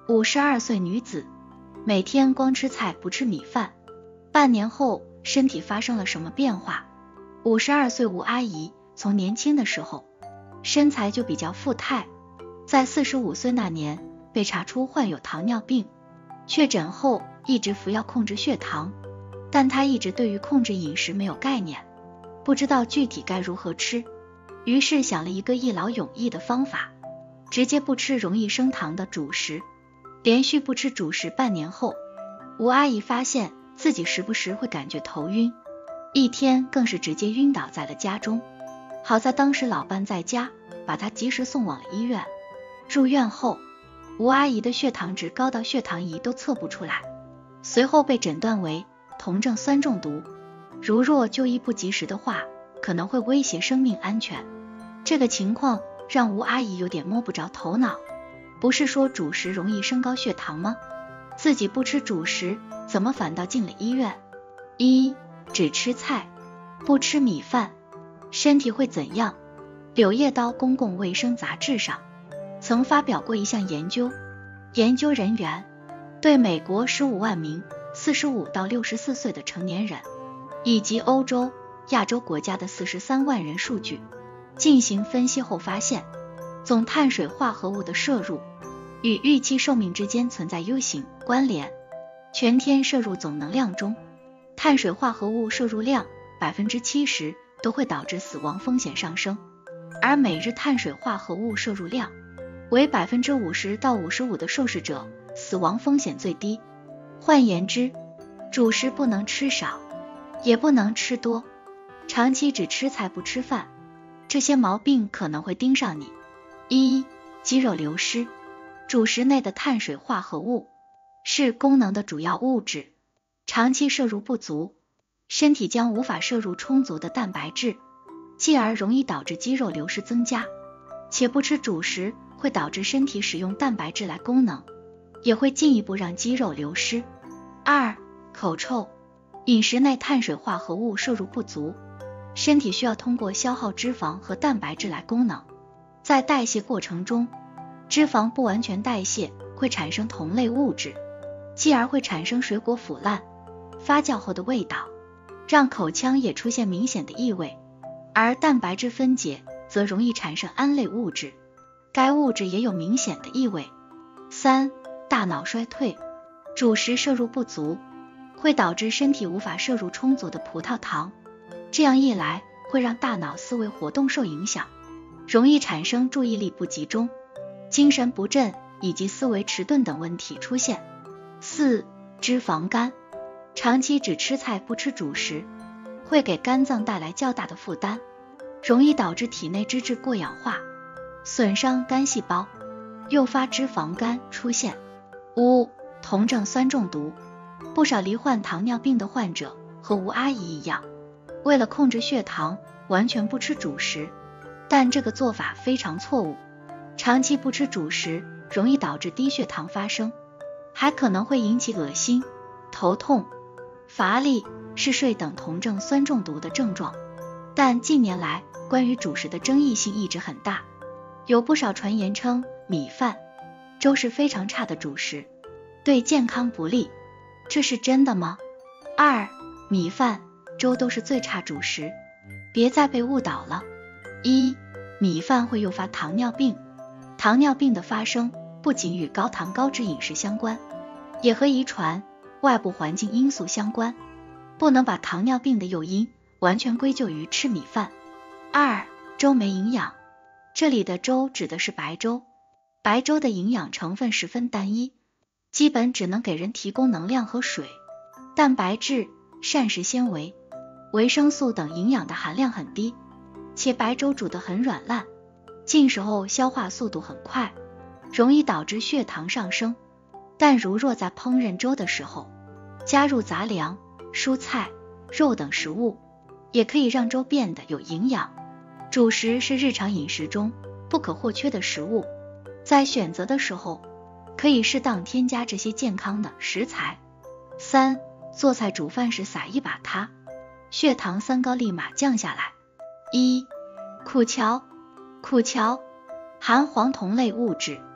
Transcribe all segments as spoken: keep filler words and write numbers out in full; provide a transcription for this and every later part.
五十二岁女子，每天光吃菜不吃米饭，半年后身体发生了什么变化？五十二岁吴阿姨从年轻的时候身材就比较富态，在四十五岁那年被查出患有糖尿病，确诊后一直服药控制血糖，但她一直对于控制饮食没有概念，不知道具体该如何吃，于是想了一个一劳永逸的方法，直接不吃容易升糖的主食。连续不吃主食半年后，吴阿姨发现自己时不时会感觉头晕，一天更是直接晕倒在了家中。好在当时老伴在家，把她及时送往了医院。入院后，吴阿姨的血糖值高到血糖仪都测不出来，随后被诊断为酮症酸中毒，如若就医不及时的话，可能会威胁生命安全。这个情况让吴阿姨有点摸不着头脑，不是说主食容易升高血糖吗？自己不吃主食，怎么反倒进了医院？一、只吃菜，不吃米饭，身体会怎样？柳叶刀公共卫生杂志上曾发表过一项研究，研究人员对美国十五万名四十五到六十四岁的成年人，以及欧洲、亚洲国家的四十三万人数据进行分析后发现，总碳水化合物的摄入与预期寿命之间存在 U 型关联。全天摄入总能量中，碳水化合物摄入量 百分之七十 都会导致死亡风险上升，而每日碳水化合物摄入量为 百分之五十到五十五 的受试者死亡风险最低。换言之，主食不能吃少，也不能吃多，长期只吃菜不吃饭，这些毛病可能会盯上你。一、肌肉流失。主食内的碳水化合物是功能的主要物质，长期摄入不足，身体将无法摄入充足的蛋白质，进而容易导致肌肉流失增加。且不吃主食会导致身体使用蛋白质来功能，也会进一步让肌肉流失。二、口臭。饮食内碳水化合物摄入不足，身体需要通过消耗脂肪和蛋白质来功能，在代谢过程中，脂肪不完全代谢会产生酮类物质，继而会产生水果腐烂、发酵后的味道，让口腔也出现明显的异味。而蛋白质分解则容易产生胺类物质，该物质也有明显的异味。三、大脑衰退。主食摄入不足会导致身体无法摄入充足的葡萄糖，这样一来会让大脑思维活动受影响，容易产生注意力不集中、精神不振以及思维迟钝等问题出现。四、脂肪肝。长期只吃菜不吃主食，会给肝脏带来较大的负担，容易导致体内脂质过氧化，损伤肝细胞，诱发脂肪肝出现。五、酮症酸中毒。不少罹患糖尿病的患者和吴阿姨一样，为了控制血糖，完全不吃主食，但这个做法非常错误。长期不吃主食容易导致低血糖发生，还可能会引起恶心、头痛、乏力、嗜睡等酮症酸中毒的症状。但近年来关于主食的争议性一直很大，有不少传言称米饭、粥是非常差的主食，对健康不利，这是真的吗？二、米饭、粥都是最差主食，别再被误导了。一、米饭会诱发糖尿病。糖尿病的发生不仅与高糖高脂饮食相关，也和遗传、外部环境因素相关，不能把糖尿病的诱因完全归咎于吃米饭。二、粥没营养。这里的粥指的是白粥，白粥的营养成分十分单一，基本只能给人提供能量和水，蛋白质、膳食纤维、维生素等营养的含量很低，且白粥煮得很软烂，进食后消化速度很快，容易导致血糖上升。但如若在烹饪粥的时候加入杂粮、蔬菜、肉等食物，也可以让粥变得有营养。主食是日常饮食中不可或缺的食物，在选择的时候可以适当添加这些健康的食材。三、做菜煮饭时撒一把它，血糖三高立马降下来。一、苦荞。苦荞含黄酮类物质，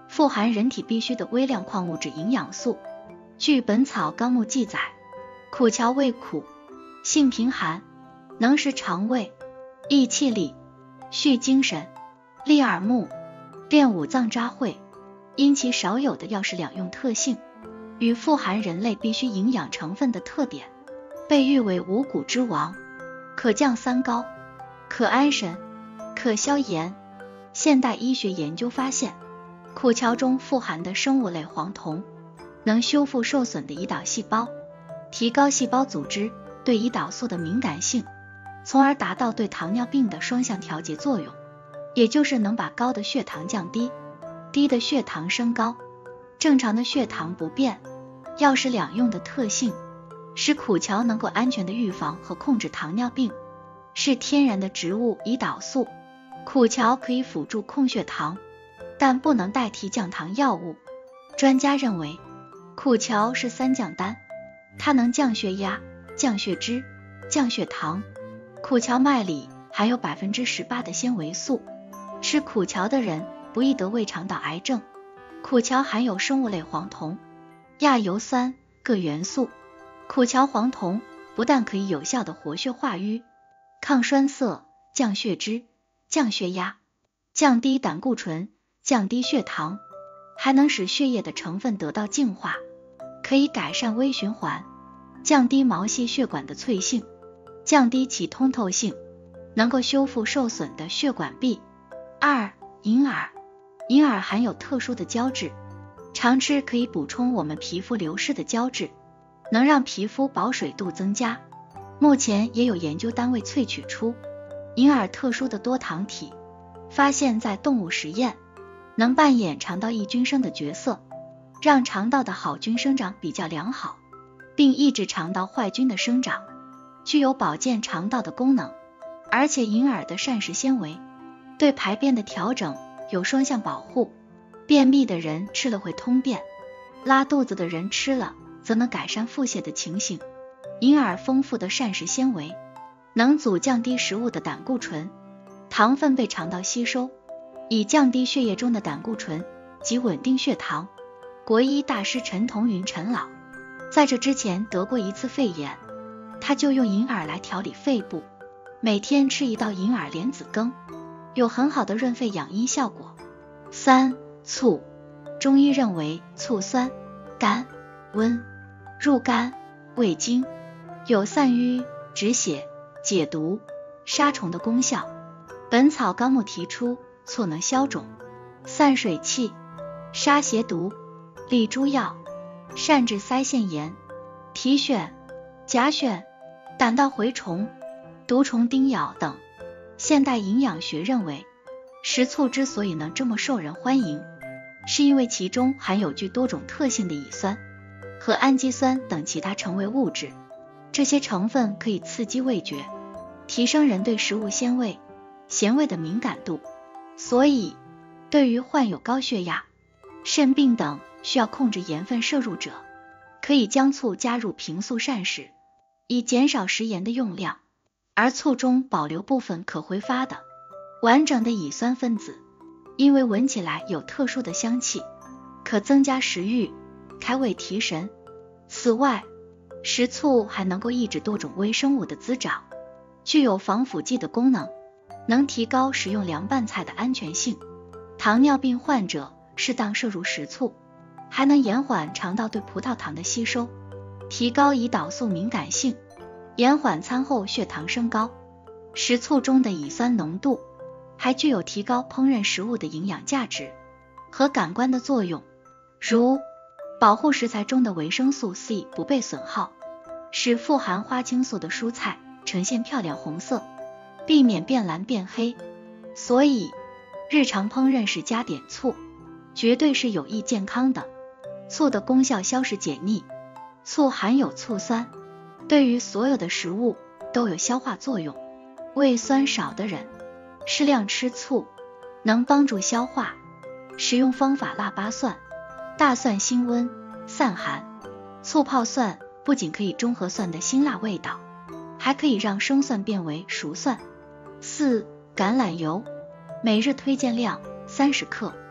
富含人体必需的微量矿物质营养素。据《本草纲目》记载，苦荞味苦，性平寒，能食肠胃，益气力，煦精神，利耳目，练五脏扎会。因其少有的药食两用特性，与富含人类必需营养成分的特点，被誉为五谷之王，可降三高，可安神，可消炎。现代医学研究发现，苦荞中富含的生物类黄酮能修复受损的胰岛细胞，提高细胞组织对胰岛素的敏感性，从而达到对糖尿病的双向调节作用，也就是能把高的血糖降低，低的血糖升高，正常的血糖不变。药食两用的特性使苦荞能够安全的预防和控制糖尿病，是天然的植物胰岛素。苦荞可以辅助控血糖，但不能代替降糖药物。专家认为，苦荞是三降丹，它能降血压、降血脂、降血糖。苦荞麦里含有 百分之十八 的纤维素，吃苦荞的人不易得胃肠道癌症。苦荞含有生物类黄酮、亚油酸各元素。苦荞黄酮不但可以有效的活血化瘀、抗栓塞、降血脂、降血压、降低胆固醇、降低血糖，还能使血液的成分得到净化，可以改善微循环，降低毛细血管的脆性，降低其通透性，能够修复受损的血管壁。二、银耳。银耳含有特殊的胶质，常吃可以补充我们皮肤流失的胶质，能让皮肤保水度增加。目前也有研究单位萃取出银耳特殊的多糖体，发现在动物实验能扮演肠道益菌生的角色，让肠道的好菌生长比较良好，并抑制肠道坏菌的生长，具有保健肠道的功能。而且银耳的膳食纤维对排便的调整有双向保护，便秘的人吃了会通便，拉肚子的人吃了则能改善腹泻的情形。银耳丰富的膳食纤维能阻降低食物的胆固醇，糖分被肠道吸收，以降低血液中的胆固醇及稳定血糖。国医大师陈同云陈老在这之前得过一次肺炎，他就用银耳来调理肺部，每天吃一道银耳莲子羹，有很好的润肺养阴效果。三、醋。中医认为醋酸、甘、温，入肝、胃经，有散瘀、止血、解毒、杀虫的功效。本草纲目提出，醋能消肿、散水气、杀邪毒、利诸药，善治腮腺炎、提癣、甲癣、胆道蛔虫、毒虫叮咬等。现代营养学认为，食醋之所以能这么受人欢迎，是因为其中含有具多种特性的乙酸和氨基酸等其他成为物质，这些成分可以刺激味觉，提升人对食物鲜味、咸味的敏感度。所以，对于患有高血压、肾病等需要控制盐分摄入者，可以将醋加入平素膳食，以减少食盐的用量。而醋中保留部分可挥发的完整的乙酸分子，因为闻起来有特殊的香气，可增加食欲，开胃提神。此外，食醋还能够抑制多种微生物的滋长，具有防腐剂的功能，能提高食用凉拌菜的安全性。糖尿病患者适当摄入食醋，还能延缓肠道对葡萄糖的吸收，提高胰岛素敏感性，延缓餐后血糖升高。食醋中的乙酸浓度还具有提高烹饪食物的营养价值和感官的作用，如保护食材中的维生素 C 不被损耗，使富含花青素的蔬菜呈现漂亮红色，避免变蓝变黑。所以日常烹饪时加点醋，绝对是有益健康的。醋的功效消食解腻，醋含有醋酸，对于所有的食物都有消化作用。胃酸少的人适量吃醋，能帮助消化。使用方法：腊八蒜。大蒜辛温散寒，醋泡蒜不仅可以中和蒜的辛辣味道，还可以让生蒜变为熟蒜。四、橄榄油。每日推荐量三十克，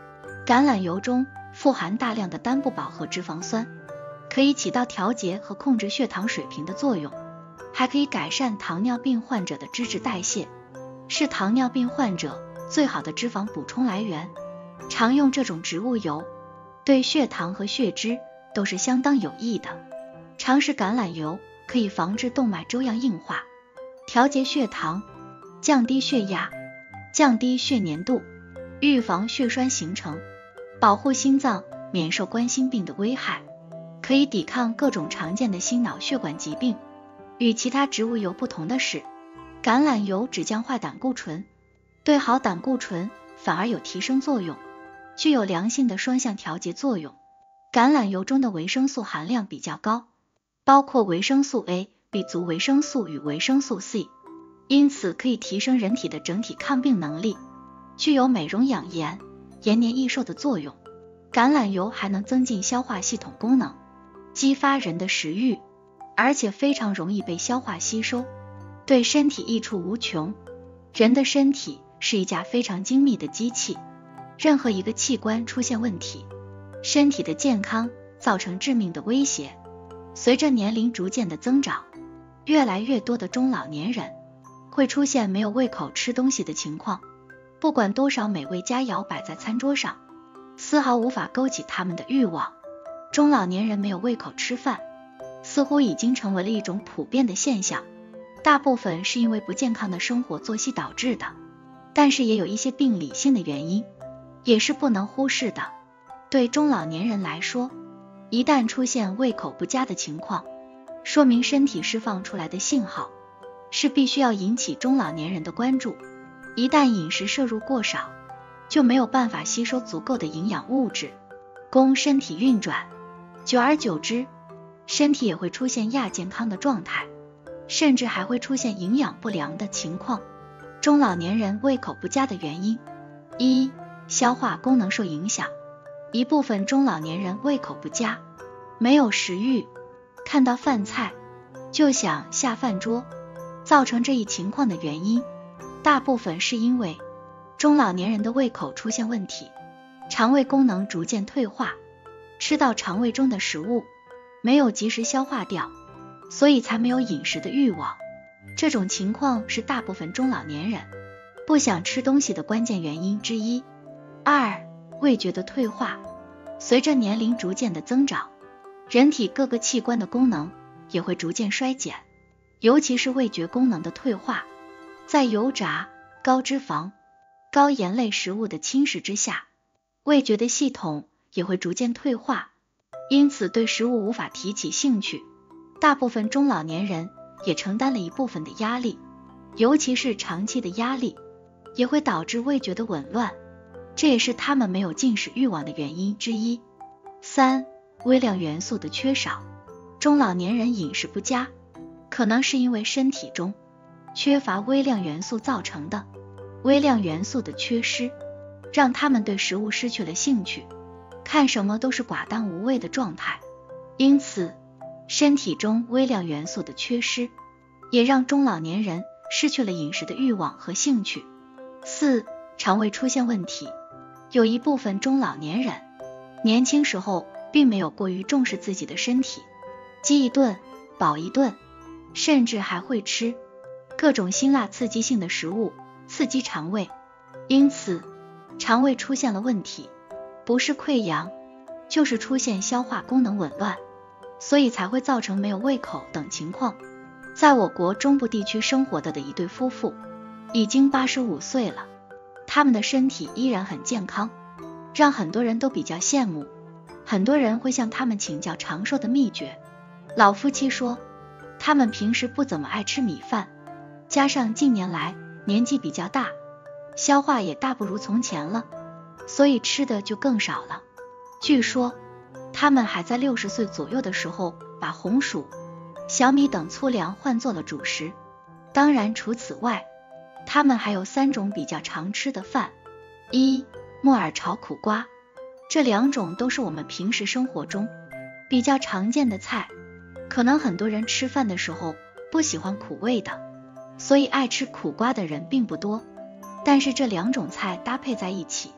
橄榄油中富含大量的单不饱和脂肪酸，可以起到调节和控制血糖水平的作用，还可以改善糖尿病患者的脂质代谢，是糖尿病患者最好的脂肪补充来源。常用这种植物油对血糖和血脂都是相当有益的。常食橄榄油可以防治动脉粥样硬化，调节血糖，降低血压，降低血粘度，预防血栓形成，保护心脏免受冠心病的危害，可以抵抗各种常见的心脑血管疾病。与其他植物油不同的是，橄榄油只降坏胆固醇，对好胆固醇反而有提升作用，具有良性的双向调节作用。橄榄油中的维生素含量比较高，包括维生素 A、B 族维生素与维生素 C， 因此可以提升人体的整体抗病能力，具有美容养颜、延年益寿的作用。橄榄油还能增进消化系统功能，激发人的食欲，而且非常容易被消化吸收，对身体益处无穷。人的身体是一架非常精密的机器，任何一个器官出现问题，身体的健康造成致命的威胁。随着年龄逐渐的增长，越来越多的中老年人会出现没有胃口吃东西的情况，不管多少美味佳肴摆在餐桌上，丝毫无法勾起他们的欲望。中老年人没有胃口吃饭，似乎已经成为了一种普遍的现象，大部分是因为不健康的生活作息导致的，但是也有一些病理性的原因，也是不能忽视的。对中老年人来说，一旦出现胃口不佳的情况，说明身体释放出来的信号，是必须要引起中老年人的关注。一旦饮食摄入过少，就没有办法吸收足够的营养物质，供身体运转，久而久之，身体也会出现亚健康的状态，甚至还会出现营养不良的情况。中老年人胃口不佳的原因：一、消化功能受影响。一部分中老年人胃口不佳，没有食欲，看到饭菜就想下饭桌。造成这一情况的原因，大部分是因为中老年人的胃口出现问题，肠胃功能逐渐退化，吃到肠胃中的食物没有及时消化掉，所以才没有饮食的欲望。这种情况是大部分中老年人不想吃东西的关键原因之一。二、味觉的退化。随着年龄逐渐的增长，人体各个器官的功能也会逐渐衰减，尤其是味觉功能的退化，在油炸、高脂肪、高盐类食物的侵蚀之下，味觉的系统也会逐渐退化，因此对食物无法提起兴趣。大部分中老年人也承担了一部分的压力，尤其是长期的压力也会导致味觉的紊乱，这也是他们没有进食欲望的原因之一。三、微量元素的缺少。中老年人饮食不佳，可能是因为身体中缺乏微量元素造成的。微量元素的缺失，让他们对食物失去了兴趣，看什么都是寡淡无味的状态。因此，身体中微量元素的缺失，也让中老年人失去了饮食的欲望和兴趣。四、肠胃出现问题。有一部分中老年人年轻时候并没有过于重视自己的身体，饥一顿饱一顿，甚至还会吃各种辛辣刺激性的食物，刺激肠胃，因此肠胃出现了问题，不是溃疡就是出现消化功能紊乱，所以才会造成没有胃口等情况。在我国中部地区生活的的一对夫妇已经八十五岁了，他们的身体依然很健康，让很多人都比较羡慕。很多人会向他们请教长寿的秘诀。老夫妻说，他们平时不怎么爱吃米饭，加上近年来年纪比较大，消化也大不如从前了，所以吃的就更少了。据说他们还在六十岁左右的时候把红薯、小米等粗粮换做了主食。当然除此外，他们还有三种比较常吃的饭：一、木耳炒苦瓜。这两种都是我们平时生活中比较常见的菜，可能很多人吃饭的时候不喜欢苦味的，所以爱吃苦瓜的人并不多，但是这两种菜搭配在一起，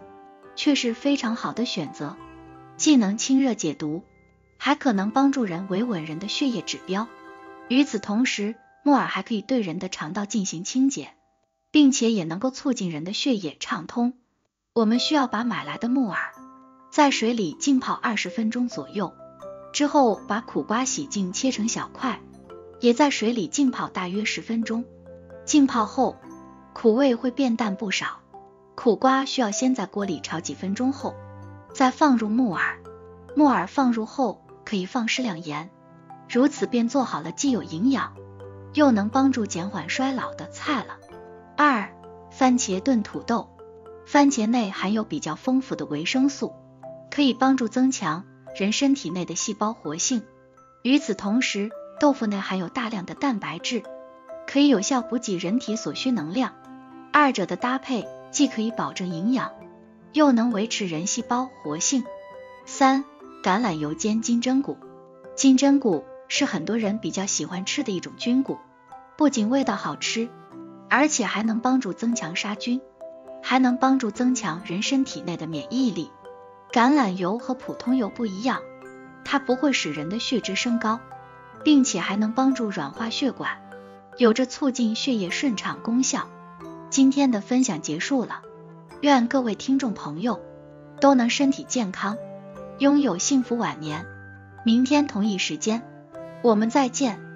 却是非常好的选择，既能清热解毒，还可能帮助人维稳人的血液指标。与此同时，木耳还可以对人的肠道进行清洁，并且也能够促进人的血液畅通。我们需要把买来的木耳在水里浸泡二十分钟左右，之后把苦瓜洗净切成小块，也在水里浸泡大约十分钟。浸泡后，苦味会变淡不少。苦瓜需要先在锅里炒几分钟后，再放入木耳。木耳放入后可以放适量盐，如此便做好了既有营养又能帮助减缓衰老的菜了。二、番茄炖土豆。番茄内含有比较丰富的维生素，可以帮助增强人身体内的细胞活性。与此同时，豆腐内含有大量的蛋白质，可以有效补给人体所需能量。二者的搭配既可以保证营养，又能维持人细胞活性。三、橄榄油煎金针菇。金针菇是很多人比较喜欢吃的一种菌菇，不仅味道好吃，而且还能帮助增强杀菌，还能帮助增强人身体内的免疫力。橄榄油和普通油不一样，它不会使人的血脂升高，并且还能帮助软化血管，有着促进血液顺畅功效。今天的分享结束了，愿各位听众朋友都能身体健康，拥有幸福晚年。明天同一时间，我们再见。